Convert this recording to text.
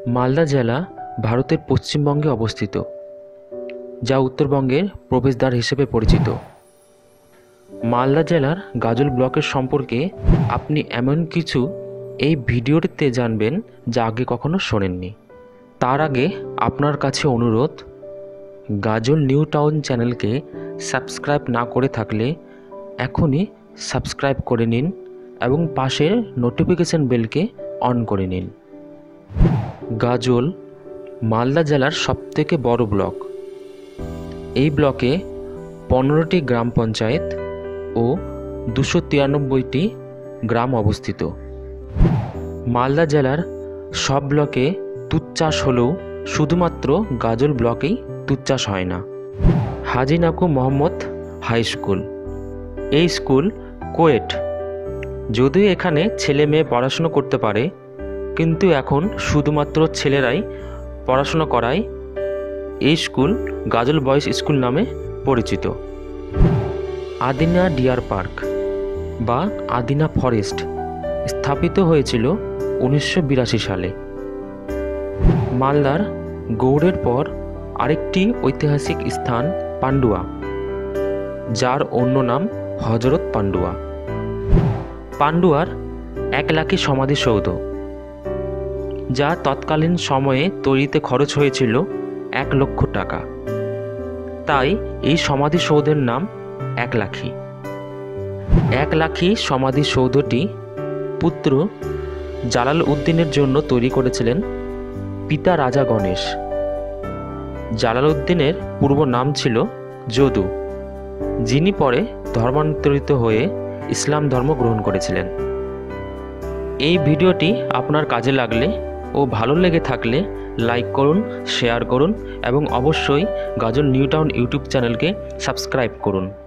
মালদা জেলা ভারতের পশ্চিমবঙ্গে অবস্থিত, যা উত্তরবঙ্গের প্রবেশদ্বার হিসেবে পরিচিত। মালদা জেলার গাজল ব্লকের সম্পর্কে আপনি এমন কিছু এই ভিডিওটিতে জানবেন যা আগে কখনো শোনেননি। তার আগে আপনার কাছে অনুরোধ, গাজল নিউ টাউন চ্যানেলকে সাবস্ক্রাইব না করে থাকলে এখনই সাবস্ক্রাইব করে নিন এবং পাশের নোটিফিকেশন বেলকে অন করে নিন। গাজল মালদা জেলার সবথেকে বড় ব্লক। এই ব্লকে 15টি গ্রাম পঞ্চায়েত ও 293টি গ্রাম অবস্থিত। মালদা জেলার সব ব্লকে তুঁত চাষ হলেও শুধুমাত্র গাজল ব্লকেই তুঁত চাষ হয় না। হাজি নাকু মোহাম্মদ হাই স্কুল, এই স্কুল কোয়েট। যদিও এখানে ছেলে মেয়ে পড়াশুনো করতে পারে, কিন্তু এখন শুধুমাত্র ছেলেরাই পড়াশুনো করায় এই স্কুল গাজল বয়েজ স্কুল নামে পরিচিত। আদিনা ডিয়ার পার্ক বা আদিনা ফরেস্ট স্থাপিত হয়েছিল 1982 সালে। মালদার গৌড়ের পর আরেকটি ঐতিহাসিক স্থান পান্ডুয়া, যার অন্য নাম হজরত পান্ডুয়া। পান্ডুয়ার 1 লাখি সমাধিসৌধ, যা তৎকালীন সময়ে তৈরিতে খরচ হয়েছিল 1 লক্ষ টাকা। তাই এই সমাধিসৌধের নাম 1 লাখি। 1 লাখি সমাধিসৌধটি পুত্র জালাল উদ্দিনের জন্য তৈরি করেছিলেন পিতা রাজা গণেশ। জালাল উদ্দিনের পূর্ব নাম ছিল যদু, যিনি পরে ধর্মান্তরিত হয়ে ইসলাম ধর্ম গ্রহণ করেছিলেন। এই ভিডিওটি আপনার কাজে লাগলে ও ভালো লেগে থাকলে লাইক করুন, শেয়ার করুন এবং অবশ্যই গাজল নিউ টাউন ইউটিউব চ্যানেলকে সাবস্ক্রাইব করুন।